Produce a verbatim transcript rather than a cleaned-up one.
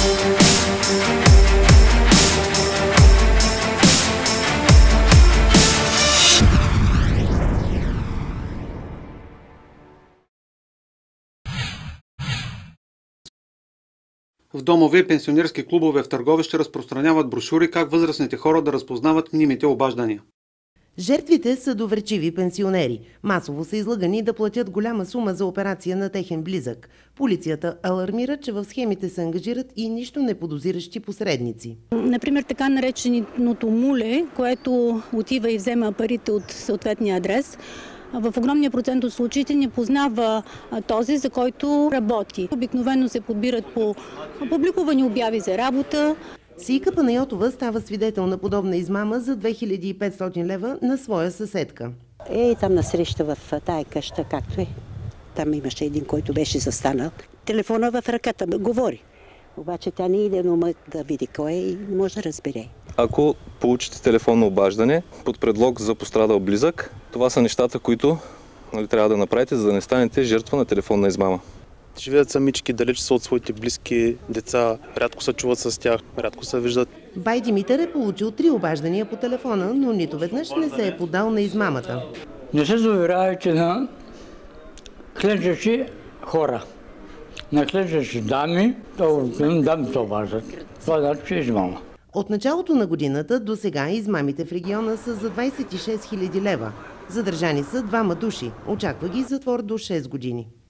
В домове и пенсионерски клубове в Търговище разпространяват брошури как възрастните хора да разпознават мнимите обаждания. Жертвите са доверчиви пенсионери. Масово са излъгани да платят голяма сума за операция на техен близък. Полицията алармира, че в схемите се ангажират и нищо не подозиращи посредници. Например, така нареченото муле, което отива и взема парите от съответния адрес, в огромния процент от случаите не познава този, за който работи. Обикновено се подбират по публикувани обяви за работа. Сийка Панайотова става свидетел на подобна измама за две хиляди и петстотин лева на своя съседка. Е, там насреща в тая къща, както е. Там имаше един, който беше застанал. Телефона в ръката, говори. Обаче тя не иде да види кой е и не може да разбере. Ако получите телефонно обаждане под предлог за пострадал близък, това са нещата, които нали, трябва да направите, за да не станете жертва на телефонна измама. Живеят самички, далеч са от своите близки деца, рядко се чуват с тях, рядко се виждат. Бай Димитър е получил три обаждания по телефона, но нито веднъж не се е поддал на измамата. Не се доверявайте на клечещи хора. На клечещи дами, дами се обаждат. Това значи, че е измама. От началото на годината до сега измамите в региона са за двадесет и шест хиляди лева. Задържани са двама души. Очаква ги затвор до шест години.